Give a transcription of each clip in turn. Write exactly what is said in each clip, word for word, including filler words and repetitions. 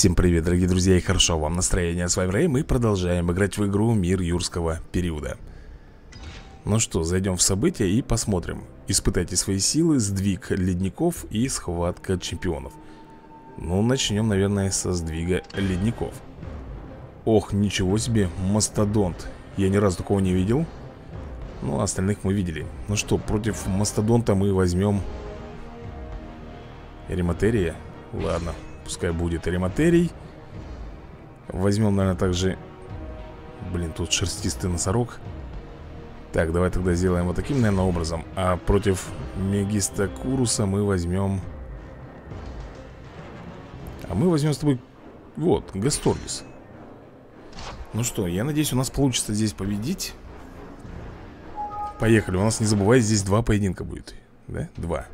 Всем привет, дорогие друзья, и хорошо вам настроение. С вами Рэй, мы продолжаем играть в игру Мир Юрского периода. Ну что, зайдем в события и посмотрим. Испытайте свои силы, сдвиг ледников и схватка чемпионов. Ну, начнем, наверное, со сдвига ледников. Ох, ничего себе, мастодонт. Я ни разу такого не видел. Ну, остальных мы видели. Ну что, против мастодонта мы возьмем Эрематерия. Ладно, пускай будет Эрематерий. Возьмем, наверное, также... Блин, тут шерстистый носорог. Так, давай тогда сделаем вот таким, наверное, образом. А против Мегистокуруса мы возьмем... А мы возьмем с тобой... Вот, Гасторгис. Ну что, я надеюсь, у нас получится здесь победить. Поехали, у нас, не забывай, здесь два поединка будет. Да? Два.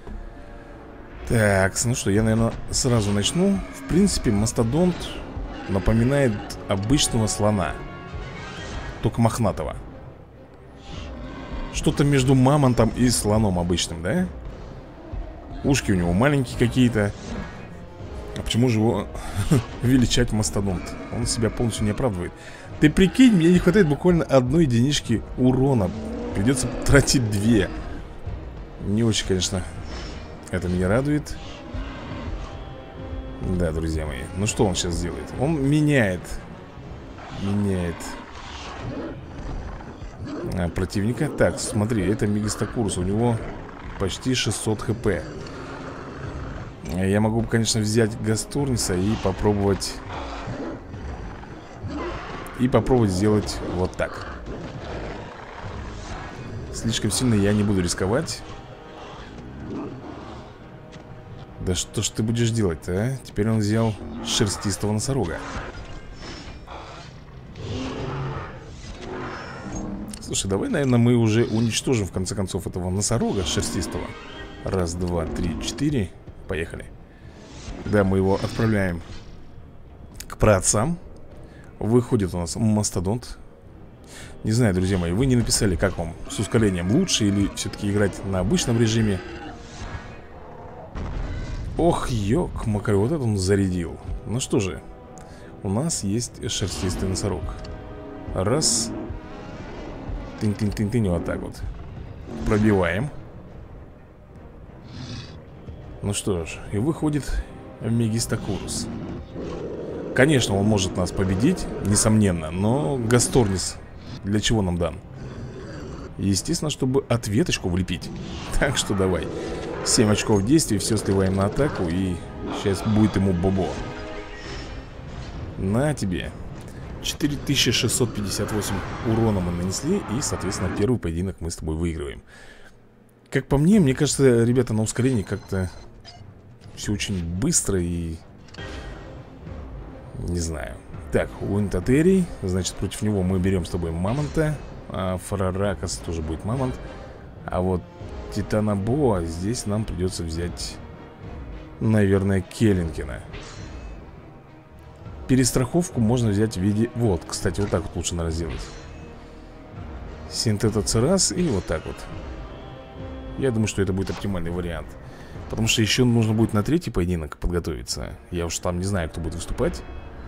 Так, ну что, я, наверное, сразу начну. В принципе, мастодонт напоминает обычного слона, только мохнатого. Что-то между мамонтом и слоном обычным, да? Ушки у него маленькие какие-то. А почему же его величать мастодонт? Он себя полностью не оправдывает. Ты прикинь, мне не хватает буквально одной единички урона. Придется тратить две. Не очень, конечно, это меня радует. Да, друзья мои. Ну что он сейчас делает? Он меняет Меняет а, противника. Так, смотри, это Мегистокурус. У него почти шестьсот хп. Я могу, конечно, взять Гасторниса и попробовать И попробовать сделать вот так. Слишком сильно я не буду рисковать. Да что ж ты будешь делать-то, а? Теперь он взял шерстистого носорога. Слушай, давай, наверное, мы уже уничтожим в конце концов этого носорога шерстистого. Раз, два, три, четыре. Поехали. Да, мы его отправляем к праотцам. Выходит у нас мастодонт. Не знаю, друзья мои, вы не написали, как вам с ускорением лучше или все-таки играть на обычном режиме. Ох, ёк, макарь, вот это он зарядил. Ну что же, у нас есть шерстистый носорог. Раз. Тынь-тынь-тынь-тынь, вот так вот. Пробиваем. Ну что ж, и выходит Мегистокурус. Конечно, он может нас победить, несомненно. Но Гасторнис для чего нам дан? Естественно, чтобы ответочку влепить. Так что давай. семь очков действий, все сливаем на атаку. И сейчас будет ему бобо. На тебе. четыре тысячи шестьсот пятьдесят восемь урона мы нанесли. И, соответственно, первый поединок мы с тобой выигрываем. Как по мне, мне кажется, ребята, на ускорении как-то все очень быстро и... Не знаю. Так, Уинтатерий. Значит, против него мы берем с тобой мамонта. А Фараракас тоже будет мамонт. А вот Титанобоа здесь нам придется взять, наверное, Келлинкина. Перестраховку можно взять в виде... Вот, кстати, вот так вот лучше, наверное, сделать. Синтетоцерас и вот так вот. Я думаю, что это будет оптимальный вариант. Потому что еще нужно будет на третий поединок подготовиться. Я уж там не знаю, кто будет выступать.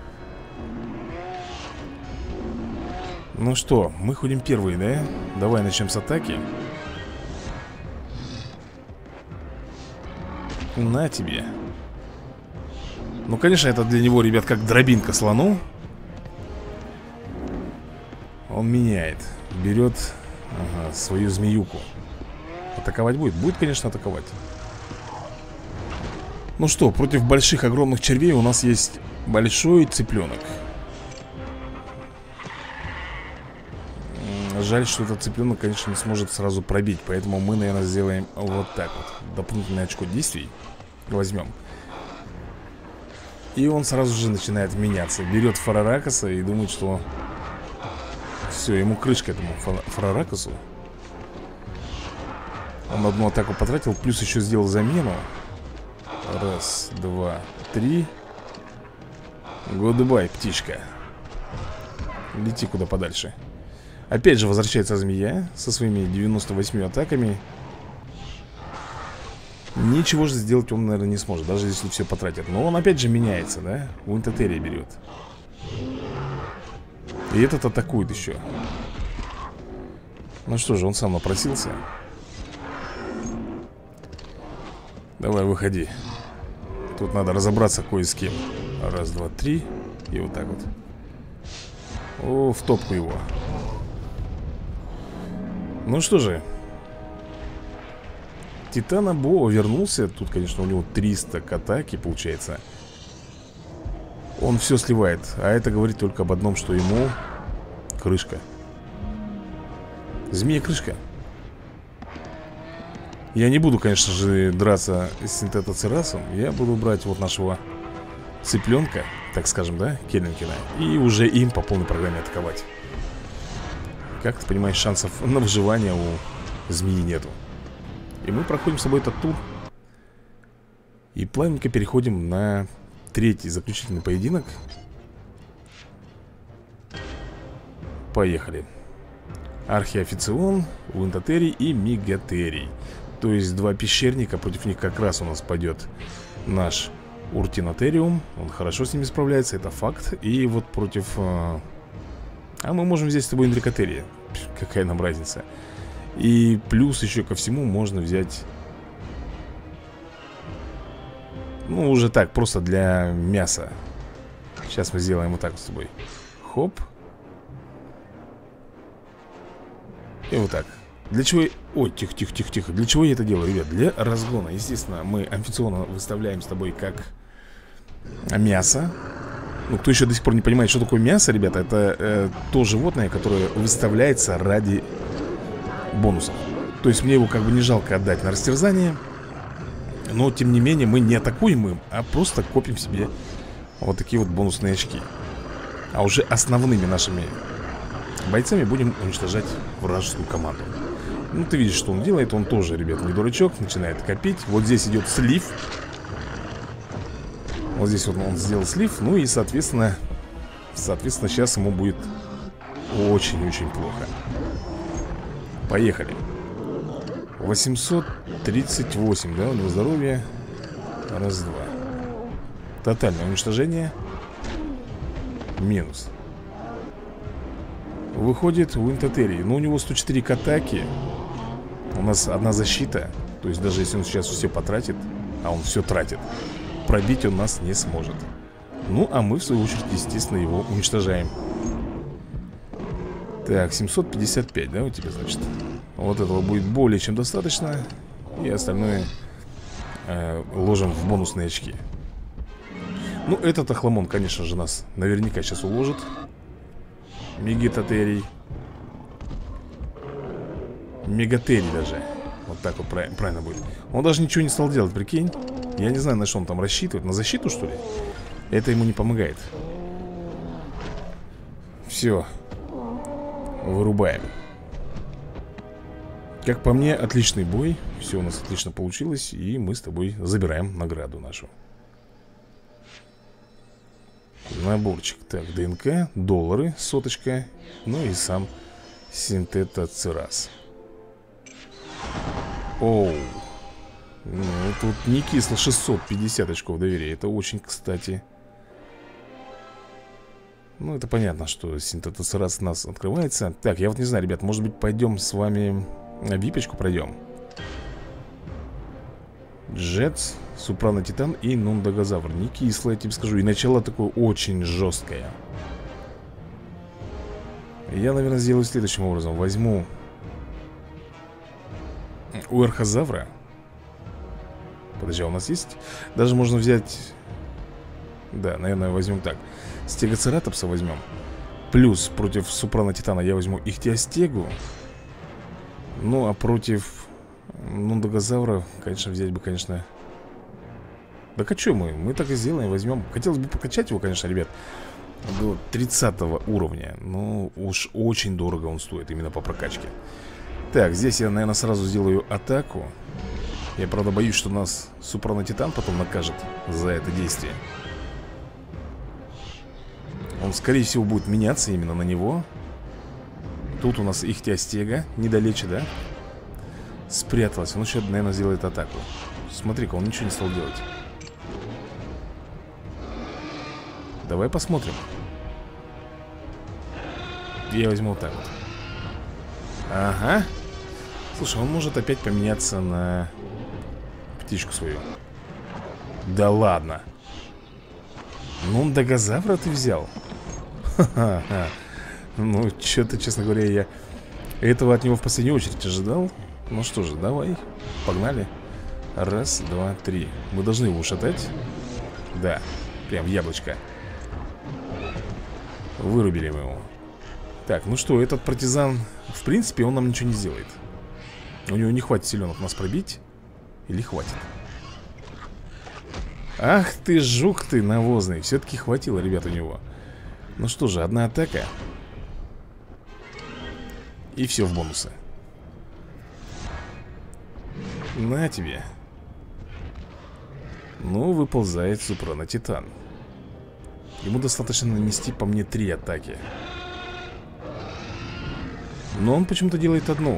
Ну что, мы ходим первые, да? Давай начнем с атаки. На тебе. Ну, конечно, это для него, ребят, как дробинка слону. Он меняет. Берет ага, свою змеюку. Атаковать будет? Будет, конечно, атаковать. Ну что, против больших огромных червей у нас есть большой цыпленок. Жаль, что этот цыпленок, конечно, не сможет сразу пробить. Поэтому мы, наверное, сделаем вот так вот. Дополнительное очко действий возьмем. И он сразу же начинает меняться. Берет Фараракаса и думает, что все, ему крышка этому Фараракасу. Он одну атаку потратил, плюс еще сделал замену. Раз, два, три. Гудбай, птичка. Лети куда подальше. Опять же возвращается змея со своими девяносто восемью атаками. Ничего же сделать он, наверное, не сможет, даже если все потратит. Но он опять же меняется, да? Уинтатерия берет. И этот атакует еще. Ну что же, он сам напросился. Давай, выходи. Тут надо разобраться кое с кем. Раз, два, три. И вот так вот. О, в топку его. Ну что же, Титана Бо вернулся. Тут, конечно, у него триста к атаке получается. Он все сливает. А это говорит только об одном, что ему крышка. Змея-крышка. Я не буду, конечно же, драться с Синтетоцерасом. Я буду брать вот нашего цыпленка, так скажем, да, Келлинкина, и уже им по полной программе атаковать. Как ты понимаешь, шансов на выживание у змеи нету. И мы проходим с собой этот тур. И плавненько переходим на третий заключительный поединок. Поехали. Архиофицион, Уинтатерий и Мегатерий. То есть два пещерника, против них как раз у нас пойдет наш Уртинотериум. Он хорошо с ними справляется, это факт. И вот против... А мы можем взять с тобой Индрикотерия. Какая нам разница. И плюс еще ко всему можно взять... Ну, уже так, просто для мяса. Сейчас мы сделаем вот так с тобой. Хоп. И вот так. Для чего... Ой, тихо-тихо-тихо-тихо. Для чего я это делаю, ребят? Для разгона. Естественно, мы амфициона выставляем с тобой как мясо. Ну, кто еще до сих пор не понимает, что такое мясо, ребята, это э, то животное, которое выставляется ради бонусов. То есть мне его как бы не жалко отдать на растерзание. Но, тем не менее, мы не атакуем им, а просто копим себе вот такие вот бонусные очки. А уже основными нашими бойцами будем уничтожать вражескую команду. Ну, ты видишь, что он делает. Он тоже, ребят, не дурачок. Начинает копить. Вот здесь идет слив. Вот здесь вот он сделал слив. Ну и, соответственно, соответственно, сейчас ему будет очень-очень плохо. Поехали. восемьсот тридцать восемь, да, у него здоровье. Раз, два. Тотальное уничтожение. Минус. Выходит Уинтатерий. Но у него сто четыре к атаке. У нас одна защита. То есть даже если он сейчас все потратит, а он все тратит, пробить он нас не сможет. Ну, а мы, в свою очередь, естественно, его уничтожаем. Так, семьсот пятьдесят пять, да, у тебя, значит. Вот этого будет более чем достаточно. И остальное э, ложим в бонусные очки. Ну, этот охламон, конечно же, нас наверняка сейчас уложит. Мегатерий. Мегатерий даже. Вот так вот правильно, правильно будет. Он даже ничего не стал делать, прикинь. Я не знаю, на что он там рассчитывает. На защиту, что ли? Это ему не помогает. Все. Вырубаем. Как по мне, отличный бой. Все у нас отлично получилось. И мы с тобой забираем награду нашу. Наборчик. Так, ДНК, доллары, соточка. Ну и сам Синтетоцерас. Оу. Ну, тут не кисло. Шестьсот пятьдесят очков доверия. Это очень, кстати. Ну, это понятно, что Синтетоцерас у нас открывается. Так, я вот не знаю, ребят, может быть, пойдем с вами на випочку пройдем. Джетс, Супрано Титан и Нундагозавр. Не кисло, я тебе скажу. И начало такое очень жесткое. Я, наверное, сделаю следующим образом. Возьму у Архозавра. Подожди, а у нас есть? Даже можно взять... Да, наверное, возьмем так. Стегоцератопса возьмем. Плюс против Супрано Титана я возьму Ихтиостегу. Ну, а против Нундагозавра, конечно, взять бы, конечно... Да качу мы, мы так и сделаем, возьмем. Хотелось бы покачать его, конечно, ребят, до тридцатого уровня. Но уж очень дорого он стоит именно по прокачке. Так, здесь я, наверное, сразу сделаю атаку. Я, правда, боюсь, что нас Супрано Титан потом накажет за это действие. Он, скорее всего, будет меняться именно на него. Тут у нас Ихтиостега, недалече, да? Спряталась, он еще, наверное, сделает атаку. Смотри-ка, он ничего не стал делать. Давай посмотрим. Я возьму вот так вот. Ага. Слушай, он может опять поменяться на птичку свою. Да ладно. Ну, дагозавра ты взял. Ха-ха-ха. Ну, что-то, честно говоря, я этого от него в последнюю очередь ожидал. Ну что же, давай, погнали. Раз, два, три. Мы должны его ушатать. Да, прям в яблочко. Вырубили мы его. Так, ну что, этот партизан, в принципе, он нам ничего не сделает. У него не хватит силенок нас пробить. Или хватит? Ах ты, жук ты навозный. Все-таки хватило, ребят, у него. Ну что же, одна атака. И все в бонусы. На тебе. Ну, выползает Супрано Титан. Ему достаточно нанести по мне три атаки. Но он почему-то делает одну.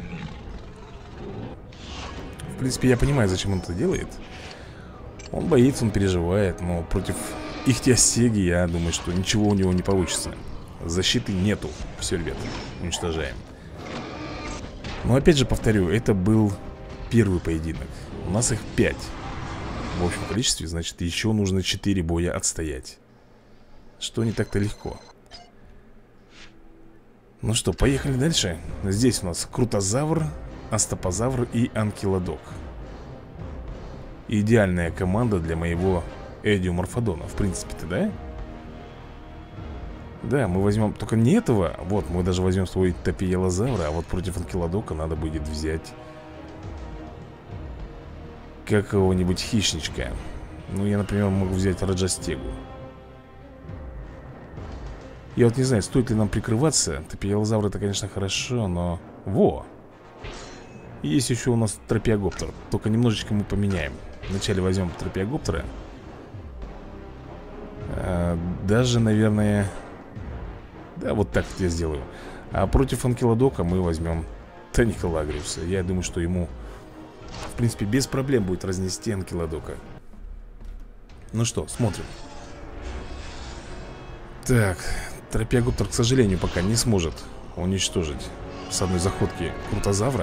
В принципе, я понимаю, зачем он это делает. Он боится, он переживает. Но против Ихтиосеги, я думаю, что ничего у него не получится. Защиты нету. Все, ребят, уничтожаем. Но опять же повторю, это был первый поединок. У нас их пять в общем количестве, значит, еще нужно четыре боя отстоять. Что не так-то легко. Ну что, поехали дальше. Здесь у нас Крутозавр, Астапозавр и Анкилодок. Идеальная команда для моего Эдиоморфодона, в принципе-то, да? Да, мы возьмем только не этого. Вот, мы даже возьмем свой Топиелозавра. А вот против Анкилодока надо будет взять какого-нибудь хищничка. Ну, я, например, могу взять Раджастегу. Я вот не знаю, стоит ли нам прикрываться. Топиелозавр это, конечно, хорошо, но... Во! Есть еще у нас Тропиогоптер. Только немножечко мы поменяем. Вначале возьмем Тропиогоптера. а, Даже, наверное... Да, вот так вот я сделаю. А против Анкилодока мы возьмем Таникалагриуса. Я думаю, что ему, в принципе, без проблем будет разнести Анкилодока. Ну что, смотрим. Так, Тропиогоптер, к сожалению, пока не сможет уничтожить с одной заходки Крутозавра.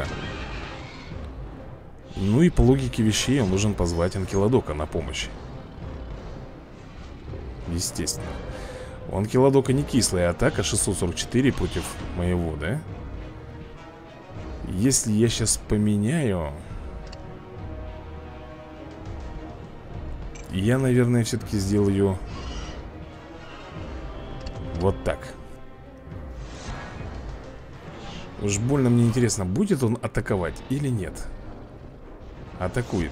Ну и по логике вещей он должен позвать Анкилодока на помощь. Естественно. У Анкилодока не кислая атака, шестьсот сорок четыре против моего, да? Если я сейчас поменяю... Я, наверное, все-таки сделаю вот так. Уж больно мне интересно, будет он атаковать или нет. Атакует.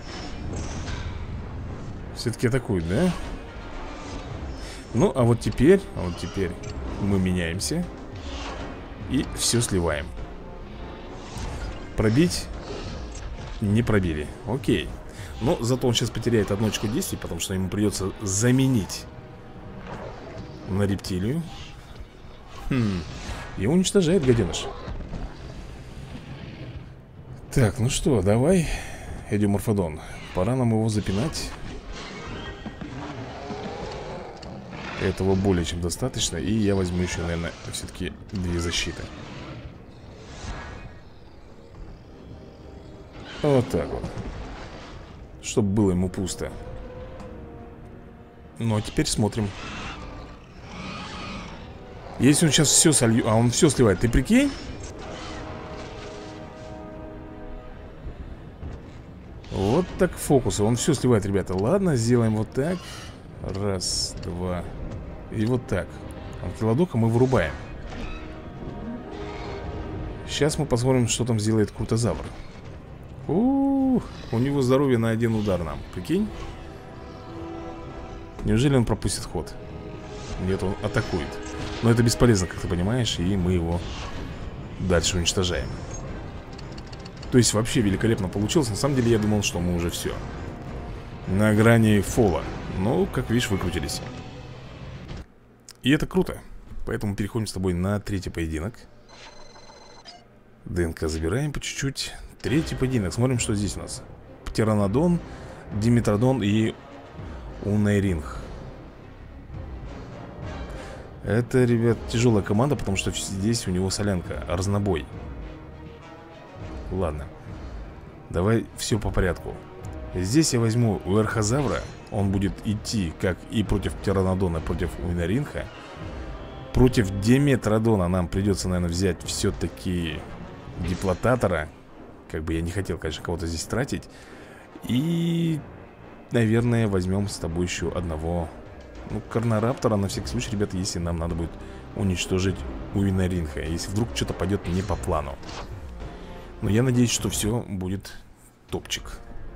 Все-таки атакует, да? Ну, а вот теперь, а вот теперь мы меняемся и все сливаем. Пробить? Не пробили. Окей. Но зато он сейчас потеряет одну очко действий, потому что ему придется заменить на рептилию. Хм. И уничтожает гаденыш. Так, ну что, давай, Эдиоморфодон. Пора нам его запинать. Этого более чем достаточно. И я возьму еще, наверное, все-таки две защиты. Вот так вот. Чтобы было ему пусто. Ну, а теперь смотрим. Если он сейчас все сольет... А он все сливает, ты прикинь? Вот так фокусы. Он все сливает, ребята. Ладно, сделаем вот так. Раз, два. И вот так. Анкилодока мы вырубаем. Сейчас мы посмотрим, что там сделает Крутозавр. У-у-у, у него здоровье на один удар нам. Прикинь? Неужели он пропустит ход? Нет, он атакует. Но это бесполезно, как ты понимаешь. И мы его дальше уничтожаем. То есть вообще великолепно получилось. На самом деле я думал, что мы уже все на грани фола. Но, как видишь, выкрутились. И это круто. Поэтому переходим с тобой на третий поединок. ДНК забираем по чуть-чуть. Третий поединок, смотрим, что здесь у нас. Птеранодон, Диметродон и Унейринг. Это, ребят, тяжелая команда, потому что здесь у него солянка, разнобой. Ладно. Давай все по порядку. Здесь я возьму Верхозавра. Он будет идти как и против Птеранодона, против Унейринга. Против Диметродона нам придется, наверное, взять все-таки Диплотатора. Как бы я не хотел, конечно, кого-то здесь тратить. И, наверное, возьмем с тобой еще одного, ну, Карнораптора, на всякий случай, ребята, если нам надо будет уничтожить Унейринга, если вдруг что-то пойдет не по плану. Но я надеюсь, что все будет топчик.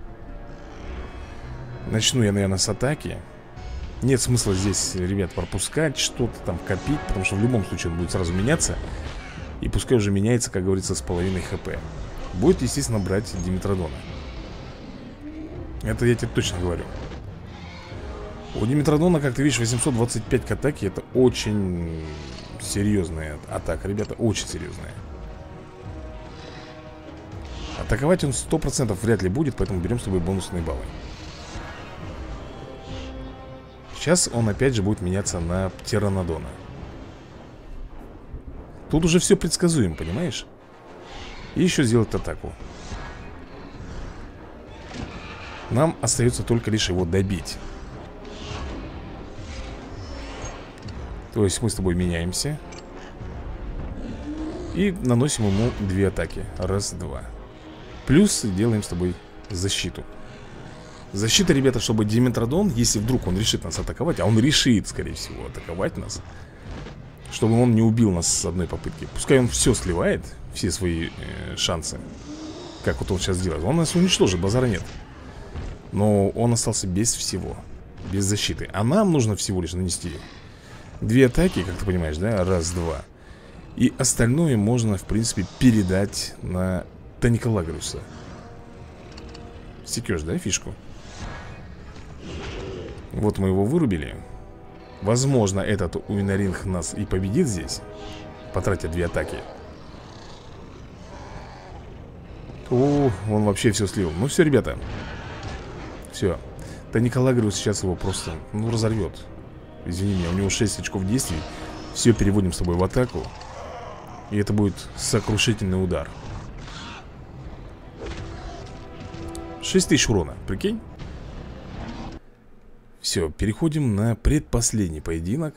Начну я, наверное, с атаки. Нет смысла здесь, ребят, пропускать, что-то там копить, потому что в любом случае он будет сразу меняться. И пускай уже меняется, как говорится, с половиной хп. Будет, естественно, брать Диметродона. Это я тебе точно говорю. У Диметродона, как ты видишь, восемьсот двадцать пять к атаке. Это очень серьезная атака, ребята, очень серьезная. Атаковать он сто процентов вряд ли будет, поэтому берем с тобой бонусные баллы. Сейчас он опять же будет меняться на Птеранодона. Тут уже все предсказуемо, понимаешь? И еще сделать атаку. Нам остается только лишь его добить. То есть мы с тобой меняемся и наносим ему две атаки. Раз, два. Плюс делаем с тобой защиту. Защита, ребята, чтобы Диметродон, если вдруг он решит нас атаковать, а он решит, скорее всего, атаковать нас, чтобы он не убил нас с одной попытки. Пускай он все сливает, все свои э, шансы, как вот он сейчас делает. Он нас уничтожит, базара нет. Но он остался без всего, без защиты. А нам нужно всего лишь нанести две атаки, как ты понимаешь, да? Раз, два. И остальное можно, в принципе, передать на Таникалагриуса. Секешь, да, фишку? Вот мы его вырубили. Возможно, этот Унейринг нас и победит здесь, потратя две атаки. О, он вообще все слил. Ну все, ребята. Все. Таникалагриус сейчас его просто, ну, разорвет. Извини меня, у него шесть очков действий. Все переводим с тобой в атаку. И это будет сокрушительный удар. шесть тысяч урона, прикинь? Все, переходим на предпоследний поединок.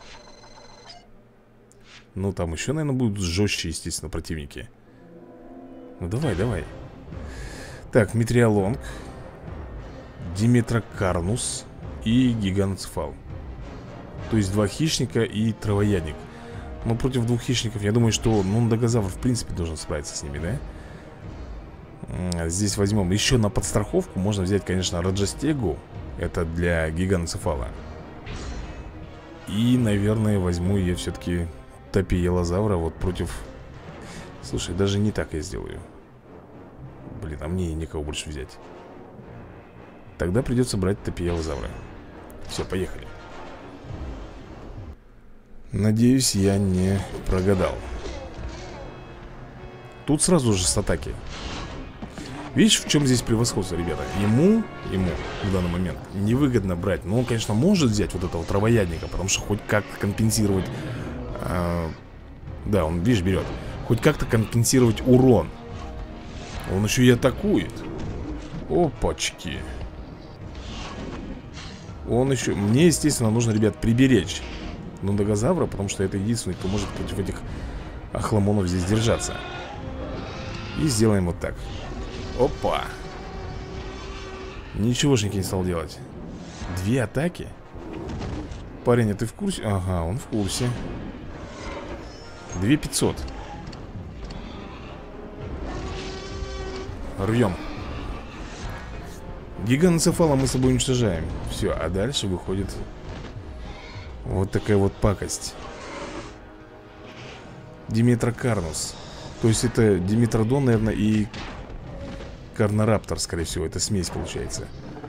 Ну, там еще, наверное, будут жестче, естественно, противники. Ну, давай, давай. Так, Метриолонг, Диметрокарнус и Гиганоцефал. То есть два хищника и травоядник. Но против двух хищников, я думаю, что Нондагозавр в принципе должен справиться с ними, да? Здесь возьмем еще на подстраховку. Можно взять, конечно, Раджастегу. Это для Гиганоцефала. И, наверное, возьму я все-таки Топиелозавра вот против... Слушай, даже не так я сделаю. Блин, а мне никого больше взять. Тогда придется брать Топиелозавра. Все, поехали. Надеюсь, я не прогадал. Тут сразу же с атаки. Видишь, в чем здесь превосходство, ребята? Ему, ему в данный момент невыгодно брать. Но он, конечно, может взять вот этого травоядника, потому что хоть как-то компенсировать э, Да, он, видишь, берет. Хоть как-то компенсировать урон. Он еще и атакует. Опачки. Он еще... Мне, естественно, нужно, ребят, приберечь Нондагозавра, потому что это единственный, кто может против этих охламонов здесь держаться. И сделаем вот так. Опа. Ничегошники не стал делать. Две атаки? Парень, а ты в курсе? Ага, он в курсе. Две пятьсот. Рвем. Гиганоцефала мы с собой уничтожаем. Все, а дальше выходит вот такая вот пакость. Диметрокарнус. То есть это Диметродон, наверное, и Карнораптор, скорее всего. Это смесь получается.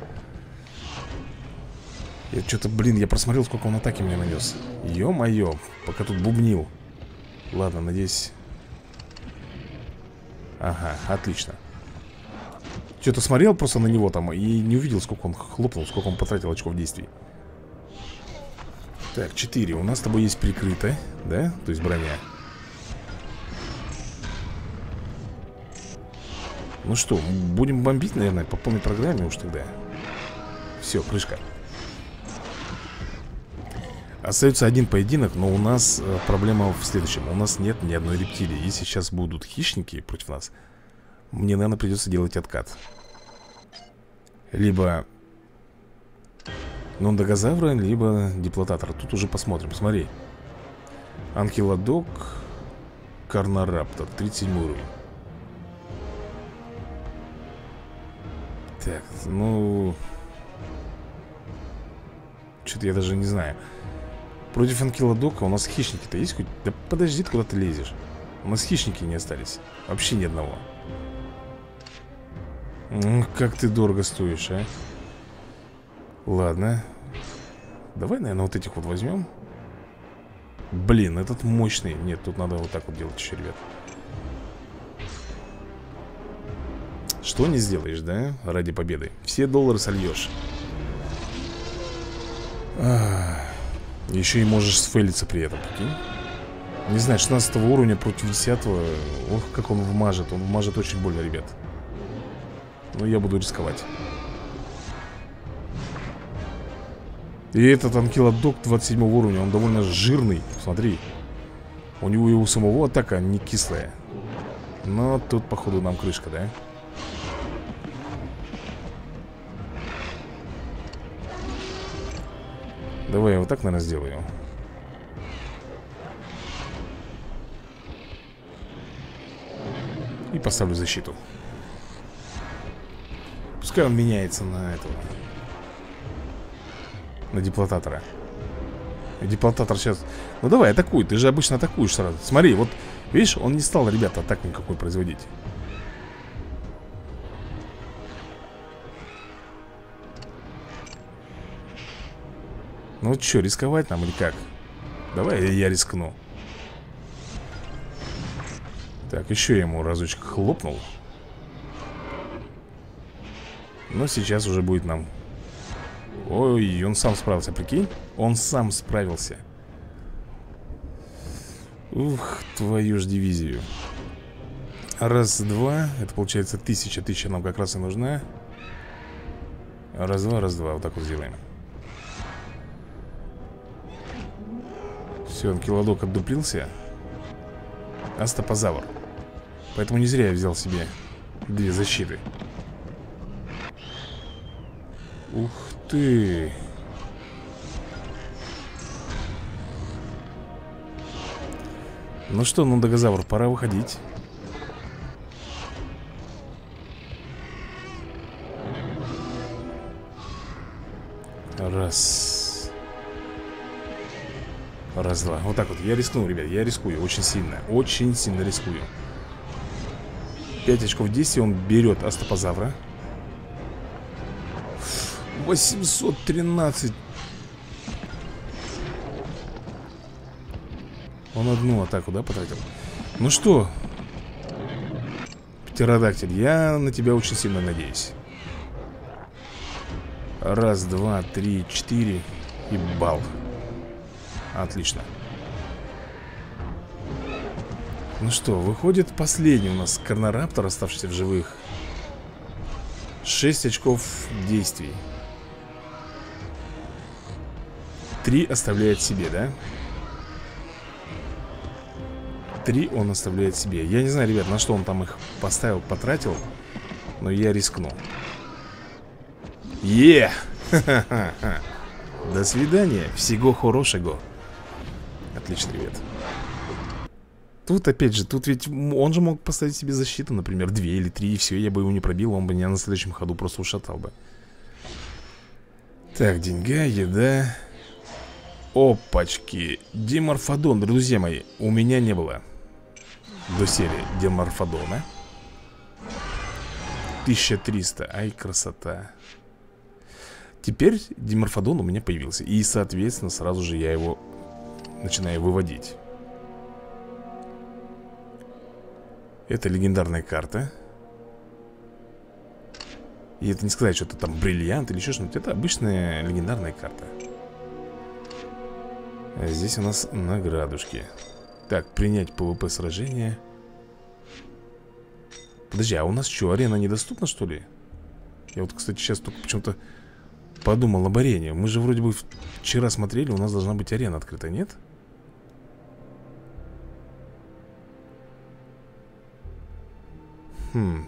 Я что-то, блин, я просмотрел, сколько он атаки мне нанес. Ё-моё, пока тут бубнил. Ладно, надеюсь. Ага, отлично. Что-то смотрел просто на него там и не увидел, сколько он хлопнул, сколько он потратил очков действий. Так, четыре. У нас с тобой есть прикрытая, да? То есть броня. Ну что, будем бомбить, наверное, по полной программе уж тогда. Все, крышка. Остается один поединок, но у нас э, проблема в следующем. У нас нет ни одной рептилии. Если сейчас будут хищники против нас, мне, наверное, придется делать откат. Либо нондогозавра, либо диплотатора. Тут уже посмотрим, смотри. Анкилодок, Карнораптор, тридцать седьмой уровень. Так, ну... Что-то я даже не знаю. Против анкилодока у нас хищники-то есть хоть? Да подожди, ты куда ты лезешь. У нас хищники не остались. Вообще ни одного. Ну, как ты дорого стоишь, а? Ладно. Давай, наверное, вот этих вот возьмем. Блин, этот мощный. Нет, тут надо вот так вот делать еще, ребят. Что не сделаешь, да? Ради победы. Все доллары сольешь. Ах. Еще и можешь сфейлиться при этом, прикинь. Не знаю, шестнадцатого уровня против десятого. Ох, как он вмажет. Он вмажет очень больно, ребят. Но я буду рисковать. И этот анкилодок двадцать седьмого уровня. Он довольно жирный, смотри. У него и у самого атака не кислая. Но тут, походу, нам крышка, да? Давай я вот так, наверное, сделаю. И поставлю защиту. Пускай он меняется на этого. На диплотатора. Диплотатор сейчас... Ну давай, атакуй, ты же обычно атакуешь сразу. Смотри, вот, видишь, он не стал, ребята, атаку никакой производить. Ну вот что, рисковать нам или как? Давай я рискну. Так, еще ему разочек хлопнул. Но сейчас уже будет нам... Ой, он сам справился, прикинь? Он сам справился. Ух, твою ж дивизию. Раз, два. Это получается тысяча. Тысяча нам как раз и нужна. Раз, два, раз, два. Вот так вот сделаем. Все, анкилодок отдуплился. Астапозавр. Поэтому не зря я взял себе две защиты. Ух ты. Ну что, ну, нондогозавр, пора выходить. Раз. Раз, два. Вот так вот. Я рискну, ребят, я рискую. Очень сильно. Очень сильно рискую. Пять очков действия. Он берет астапозавра. восемьсот тринадцать. Он одну атаку, да, потратил? Ну что, птеродактиль, я на тебя очень сильно надеюсь. Раз, два, три, четыре. И бал. Отлично. Ну что, выходит последний у нас Карнораптор, оставшийся в живых. Шесть очков действий. Три оставляет себе, да? Три он оставляет себе. Я не знаю, ребят, на что он там их поставил, потратил. Но я рискну. Е! До свидания. Всего хорошего. Отлично, ребят. Тут опять же, тут ведь он же мог поставить себе защиту, например, две или три, и все, я бы его не пробил, он бы меня на следующем ходу просто ушатал бы. Так, деньга, еда. Опачки. Деморфодон, друзья мои, у меня не было до серии Деморфодона. тысяча триста, ай, красота. Теперь Деморфодон у меня появился. И, соответственно, сразу же я его начинаю выводить. Это легендарная карта. И это не сказать, что это там бриллиант или еще что-нибудь. Это обычная легендарная карта. А здесь у нас наградушки. Так, принять ПВП сражение. Подожди, а у нас что, арена недоступна, что ли? Я вот, кстати, сейчас только почему-то подумал об арене. Мы же вроде бы вчера смотрели, у нас должна быть арена открыта, нет? Хм.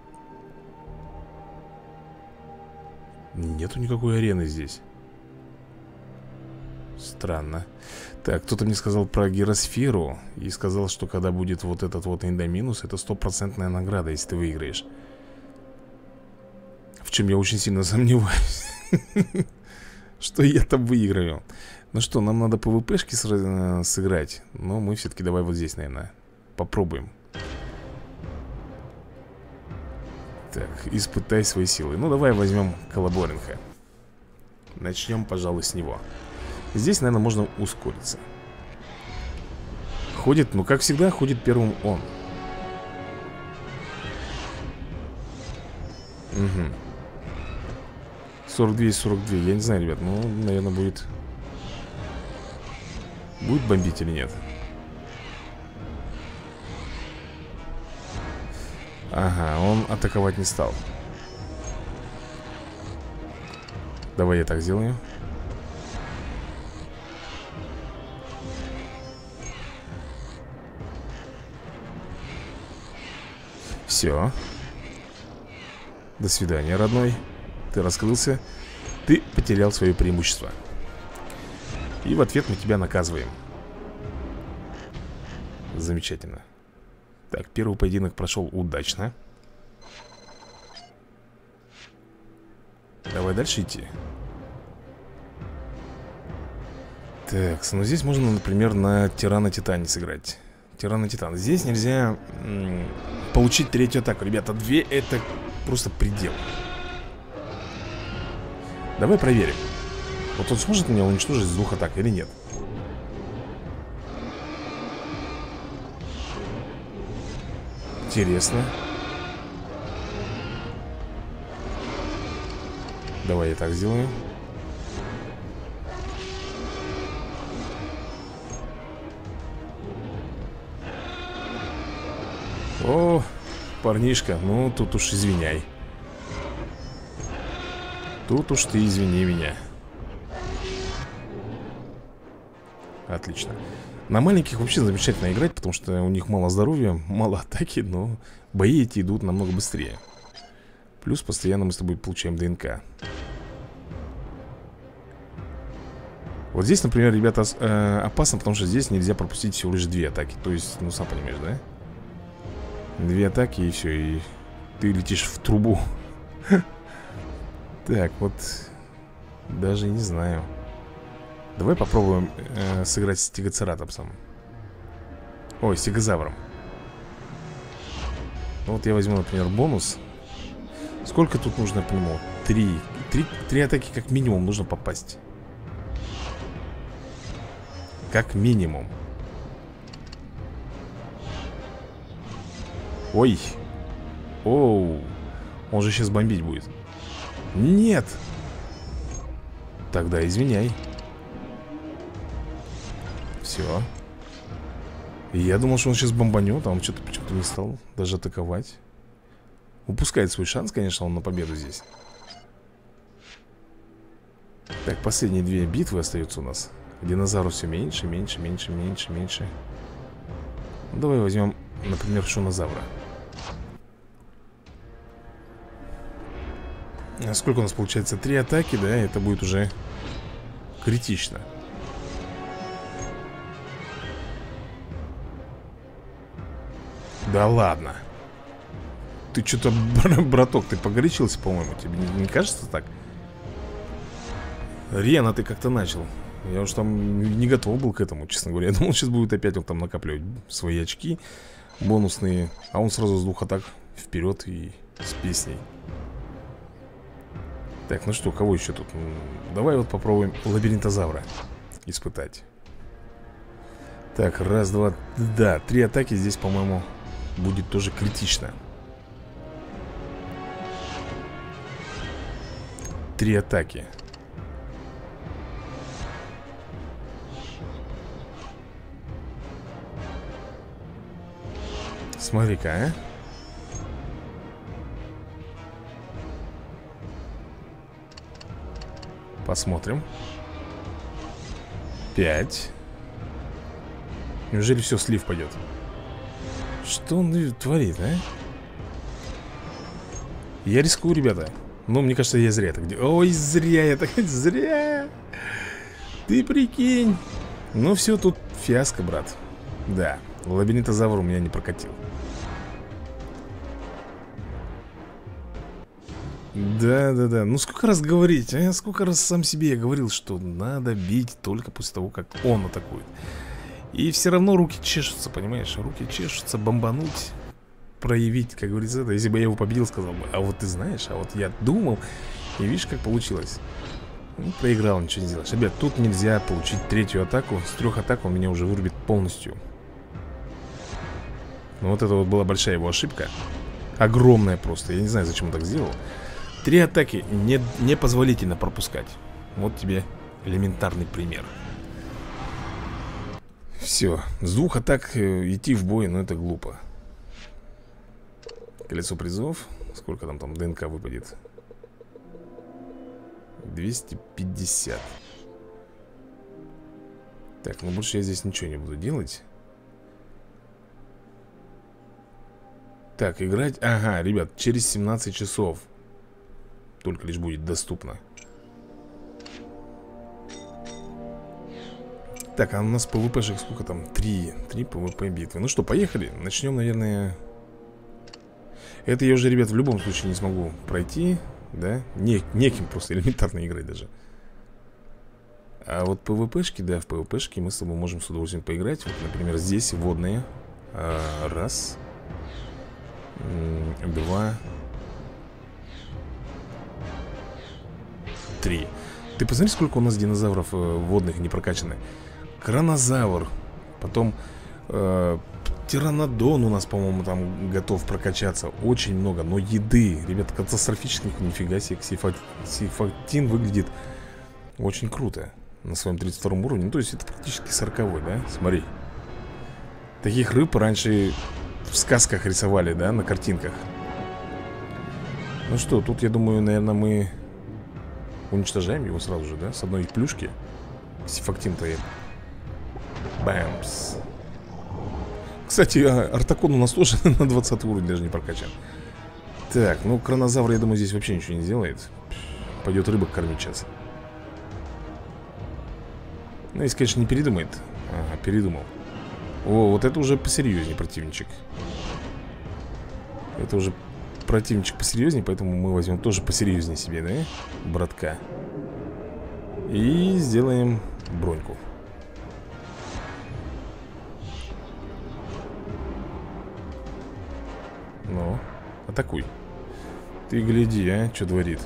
Нету никакой арены здесь. Странно. Так, кто-то мне сказал про гиросферу и сказал, что когда будет вот этот вот индоминус, это стопроцентная награда, если ты выиграешь. В чем я очень сильно сомневаюсь, что я там выиграю. Ну что, нам надо ПВПшки сыграть. Но мы все-таки давай вот здесь, наверное, попробуем. Так, испытай свои силы. Ну, давай возьмем Колоборинха. Начнем, пожалуй, с него. Здесь, наверное, можно ускориться. Ходит, ну, как всегда, ходит первым он. Угу. сорок два, сорок два. Я не знаю, ребят, ну, наверное, будет... Будет бомбить или нет? Ага, он атаковать не стал. Давай я так сделаю. Все. До свидания, родной. Ты раскрылся. Ты потерял свое преимущество. И в ответ мы тебя наказываем. Замечательно. Так, первый поединок прошел удачно. Давай дальше идти. Так, ну здесь можно, например, на Тирана Титане сыграть. Тирана Титан. Здесь нельзя м- получить третью атаку. Ребята, две это просто предел. Давай проверим. Вот он сможет меня уничтожить с двух атак или нет? Интересно. Давай я так сделаю. О, парнишка, ну тут уж извиняй. Тут уж ты извини меня. Отлично. На маленьких вообще замечательно играть, потому что у них мало здоровья, мало атаки, но бои эти идут намного быстрее. Плюс постоянно мы с тобой получаем ДНК. Вот здесь, например, ребята, э, опасно, потому что здесь нельзя пропустить всего лишь две атаки. То есть, ну сам понимаешь, да? Две атаки и все, и ты летишь в трубу. Так, вот даже не знаю. Давай попробуем э, сыграть с Стегоцератопсом. Ой, Стегозавром. Вот я возьму, например, бонус. Сколько тут нужно по нему? Три. Три, три атаки как минимум нужно попасть. Как минимум. Ой. Оу. Он же сейчас бомбить будет. Нет. Тогда извиняй. Все. Я думал, что он сейчас бомбанет, а он что-то почему-то не стал даже атаковать. Упускает свой шанс, конечно, он на победу здесь. Так, последние две битвы остаются у нас. Динозавров все меньше, меньше, меньше, меньше, меньше. Ну, давай возьмем, например, Шунозавра. А сколько у нас получается? Три атаки, да? Это будет уже критично. Да ладно. Ты что-то, браток, ты погорячился, по-моему. Тебе не, не кажется так? Рено ты как-то начал. Я уж там не готов был к этому, честно говоря. Я думал, сейчас будет опять он там накапливать свои очки бонусные. А он сразу с двух атак вперед и с песней. Так, ну что, кого еще тут? Давай вот попробуем лабиринтозавра испытать. Так, раз, два, да, три атаки здесь, по-моему, будет тоже критично. три атаки. Смотри-ка, а. Посмотрим. Пять. Неужели все, слив пойдет? Что он творит, а? Я рискую, ребята. Но мне кажется, я зря так делаю. Ой, зря я так... Зря. Ты прикинь. Ну все, тут фиаско, брат. Да, лабиринтозавр у меня не прокатил. Да-да-да, ну сколько раз говорить, а? Сколько раз сам себе я говорил, что надо бить только после того, как он атакует. И все равно руки чешутся, понимаешь? Руки чешутся, бомбануть, проявить, как говорится, это. Если бы я его победил, сказал бы, а вот ты знаешь, а вот я думал. И видишь, как получилось. Ну, проиграл, ничего не сделаешь. Ребят, тут нельзя получить третью атаку. С трех атак он меня уже вырубит полностью. Ну вот это вот была большая его ошибка. Огромная просто, я не знаю, зачем он так сделал. Три атаки не, непозволительно пропускать. Вот тебе элементарный пример. Все, с двух атак э, идти в бой, ну это глупо. Колесо призов. Сколько там там ДНК выпадет? двести пятьдесят. Так, ну больше я здесь ничего не буду делать. Так, играть... Ага, ребят, через семнадцать часов только лишь будет доступно. Так, а у нас ПВПшек сколько там? Три. Три ПВП битвы. Ну что, поехали. Начнем, наверное... Это я уже, ребят, в любом случае не смогу пройти. Да? Не, неким просто элементарно играть даже. А вот ПВПшки, да, в ПВПшки мы с тобой можем с удовольствием поиграть. Вот, например, здесь водные. а, Раз. Два. Три. Ты посмотри, сколько у нас динозавров э, водных не прокачаны. Кронозавр. Потом э, Тиранодон у нас, по-моему, там готов прокачаться. Очень много, но еды, ребята, катастрофически. Нифига себе, Сифактин выглядит очень круто на своем тридцать втором уровне. Ну, то есть это практически сороковой, да? Смотри. Таких рыб раньше в сказках рисовали, да, на картинках. Ну что, тут, я думаю, наверное, мы уничтожаем его сразу же, да? С одной плюшки. Сифактин-то. Бэмс. Кстати, Артакон у нас тоже на двадцатый уровень даже не прокачан. Так, ну Кронозавр, я думаю, здесь вообще ничего не сделает. Пойдет рыбок кормить сейчас. Ну, если, конечно, не передумает. Ага, передумал. О, вот это уже посерьезнее противничек. Это уже противничек посерьезнее, поэтому мы возьмем тоже посерьезнее себе, да, братка. И сделаем броньку. Ну, атакуй. Ты гляди, а, что творит.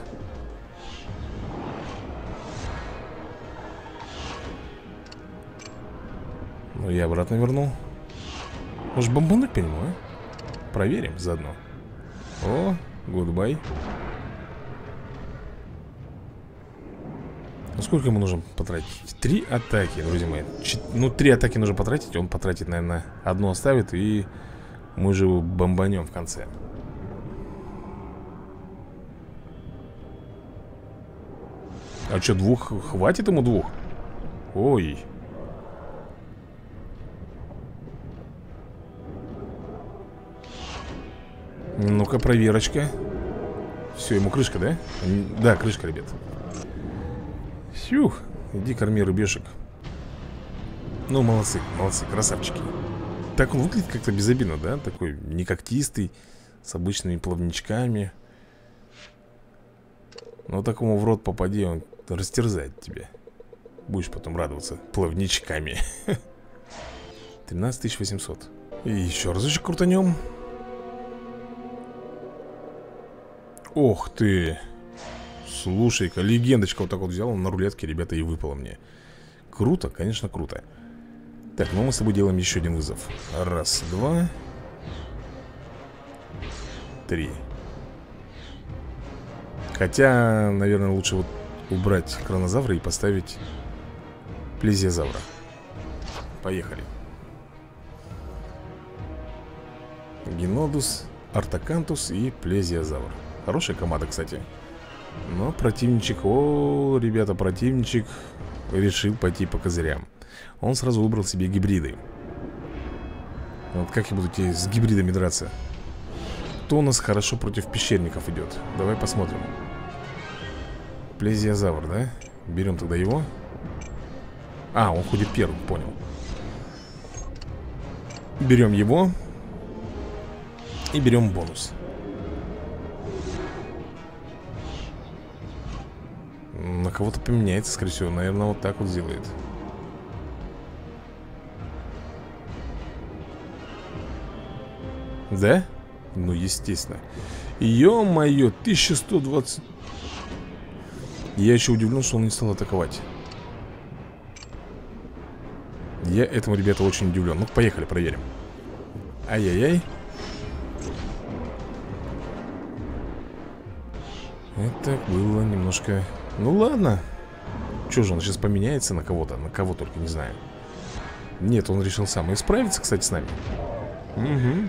Ну, я обратно вернул. Может, бомбануть по нему, а? Проверим заодно. О, гудбай. Ну, сколько ему нужно потратить? Три атаки, друзья мои. Чет... Ну, три атаки нужно потратить. Он потратит, наверное, одну оставит. И мы же его бомбанем в конце. А что, двух? Хватит ему двух? Ой. Ну-ка, проверочка. Все, ему крышка, да? Да, крышка, ребят. Сюх, иди корми рыбешек. Ну, молодцы, молодцы, красавчики. Так он выглядит как-то безобидно, да? Такой не когтистый, с обычными плавничками. Но такому в рот попади, он растерзает тебя. Будешь потом радоваться плавничками. тринадцать тысяч восемьсот. И еще разочек крутанем. Ох ты. Слушай-ка, легендочка вот так вот взял, он на рулетке, ребята, и выпало мне. Круто, конечно, круто. Так, ну мы с тобой делаем еще один вызов. Раз, два. Три. Хотя, наверное, лучше вот убрать Кронозавра и поставить Плезиозавра. Поехали. Генодус, Артакантус и Плезиозавр. Хорошая команда, кстати. Но противничек, о, ребята, противничек решил пойти по козырям. Он сразу выбрал себе гибриды. Вот как я буду тебе с гибридами драться? Кто у нас хорошо против пещерников идет? Давай посмотрим. Плезиозавр, да? Берем тогда его. А, он ходит первым, понял. Берем его. И берем бонус. На кого-то поменяется, скорее всего. Наверное, вот так вот сделает. Да? Ну, естественно. Ё-моё, тысяча сто двадцать. Я еще удивлен, что он не стал атаковать. Я этому, ребята, очень удивлен. Ну, поехали, проверим. Ай-яй-яй. Это было немножко... Ну, ладно. Че же, он сейчас поменяется на кого-то? На кого только, не знаю. Нет, он решил сам исправиться, кстати, с нами. Угу.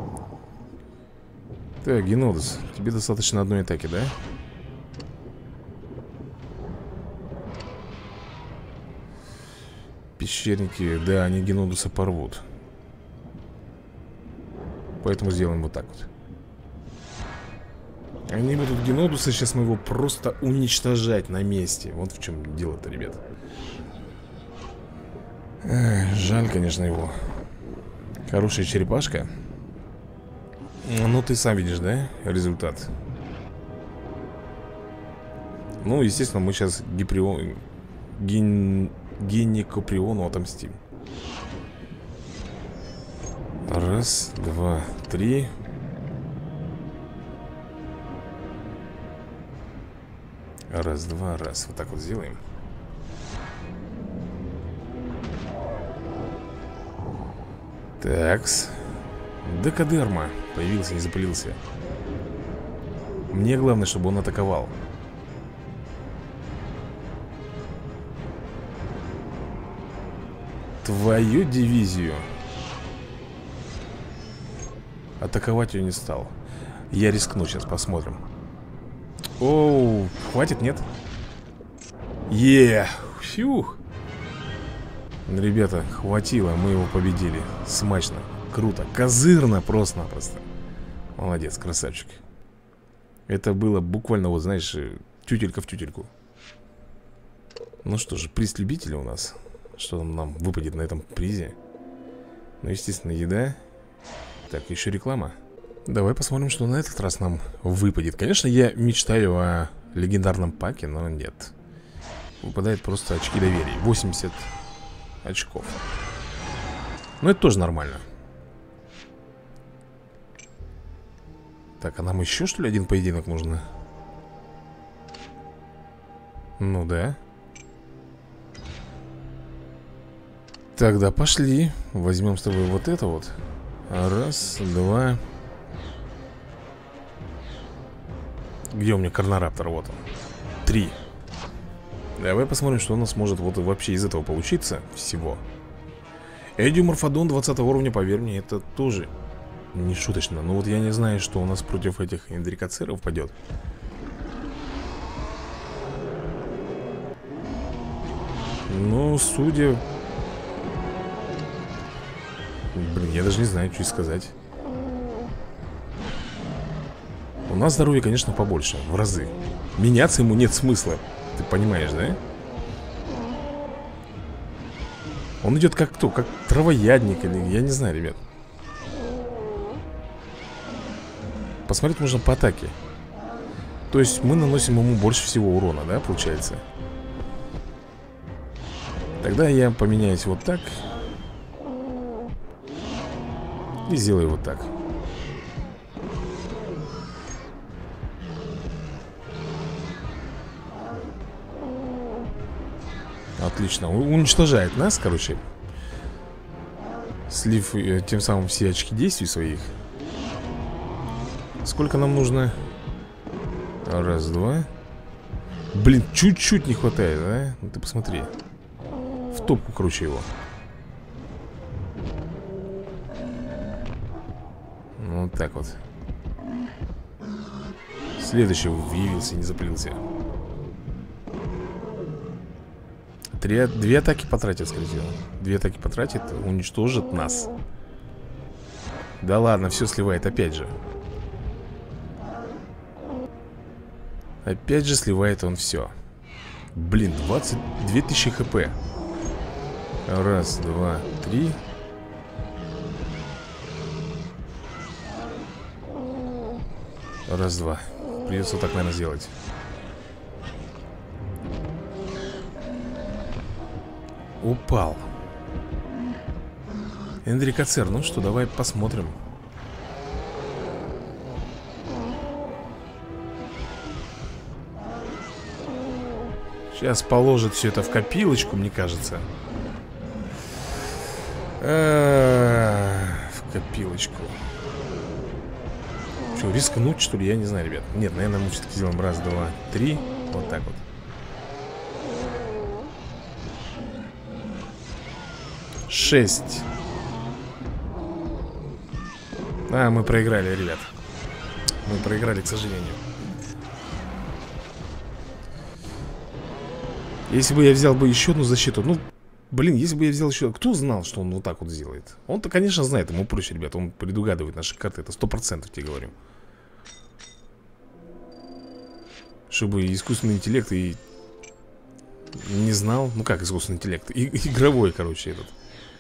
Так, Генодус, тебе достаточно одной атаки, да? Пещерники, да, они Генодуса порвут. Поэтому сделаем вот так вот. Они будут Генодуса, сейчас мы его просто уничтожать на месте. Вот в чем дело-то, ребят. Эх, жаль, конечно, его. Хорошая черепашка. Ну, ты сам видишь, да, результат. Ну, естественно, мы сейчас Гиприон... Ген... Геникоприону отомстим. Раз, два, три. Раз, два, раз. Вот так вот сделаем. Такс. Декадерма. Появился, не запылился. Мне главное, чтобы он атаковал. Твою дивизию. Атаковать ее не стал. Я рискну, сейчас посмотрим. Оу, хватит, нет? Е, фух. Ребята, хватило, мы его победили. Смачно, круто, козырно просто-напросто. Молодец, красавчик. Это было буквально, вот знаешь, тютелька в тютельку. Ну что же, приз любителя у нас. Что там нам выпадет на этом призе? Ну, естественно, еда. Так, еще реклама. Давай посмотрим, что на этот раз нам выпадет. Конечно, я мечтаю о легендарном паке, но нет. Выпадает просто очки доверия. восемьдесят очков. Ну, это тоже нормально. Так, а нам еще, что ли, один поединок нужно? Ну да. Тогда пошли. Возьмем с тобой вот это вот. Раз, два. Где у меня Карнораптор? Вот он. Три. Давай посмотрим, что у нас может вот вообще из этого получиться всего. Эдиоморфодон двадцатого уровня, поверь мне, это тоже не шуточно. Но вот я не знаю, что у нас против этих эндрикоцеров пойдет. Ну, судя... Блин, я даже не знаю, что и сказать. У нас здоровье, конечно, побольше, в разы. Меняться ему нет смысла. Ты понимаешь, да? Он идет как кто? Как травоядник или... Я не знаю, ребят. Посмотреть можно по атаке. То есть мы наносим ему больше всего урона, да, получается? Тогда я поменяюсь вот так. И сделаю вот так. Отлично, уничтожает нас, короче. Слив э, тем самым все очки действий своих. Сколько нам нужно? Раз, два. Блин, чуть-чуть не хватает, да? Ну ты посмотри. В топку, короче, его. Вот так вот. Следующий явился, не запылился. Три, две атаки потратит, скорее всего. Две атаки потратит, уничтожит нас. Да ладно, все сливает опять же. Опять же сливает он все. Блин, двадцать две тысячи хп. Раз, два, три. Раз, два. Придется так, наверное, сделать. Упал. Эндрик Ацер, ну что, давай посмотрим. Сейчас положит все это в копилочку, мне кажется. А-а-а, в копилочку. Что, рискнуть, что ли? Я не знаю, ребят. Нет, наверное, мы все-таки сделаем раз, два, три. Вот так вот. Шесть. А, мы проиграли, ребят. Мы проиграли, к сожалению. Если бы я взял бы еще одну защиту. Ну, блин, если бы я взял еще... Кто знал, что он вот так вот сделает? Он-то, конечно, знает, ему проще, ребят. Он предугадывает наши карты, это сто процентов, тебе говорю. Чтобы искусственный интеллект и... Не знал. Ну как искусственный интеллект? И, игровой, короче, этот.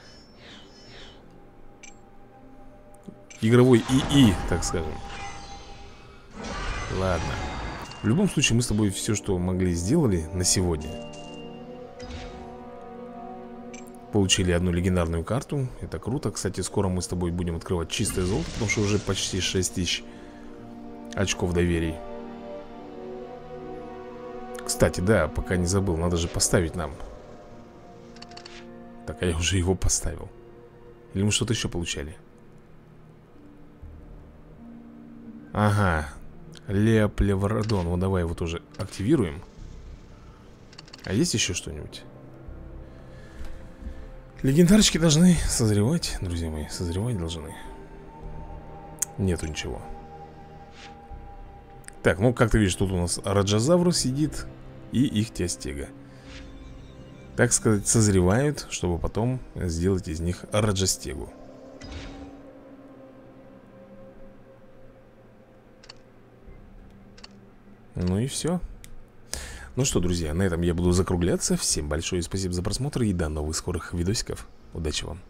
Игровой ИИ, так скажем. Ладно. В любом случае, мы с тобой все, что могли, сделали на сегодня. Получили одну легендарную карту. Это круто. Кстати, скоро мы с тобой будем открывать чистое золото, потому что уже почти шесть тысяч очков доверий. Кстати, да, пока не забыл, надо же поставить нам. Так, а я уже его поставил. Или мы что-то еще получали? Ага. Леоплевродон. Вот давай его тоже активируем. А есть еще что-нибудь? Легендарочки должны созревать, друзья мои. Созревать должны. Нету ничего. Так, ну как ты видишь, тут у нас Раджазавр сидит и их Тиастега. Так сказать, созревают, чтобы потом сделать из них Раджастегу. Ну и все. Ну что, друзья, на этом я буду закругляться. Всем большое спасибо за просмотр и до новых скорых видосиков. Удачи вам.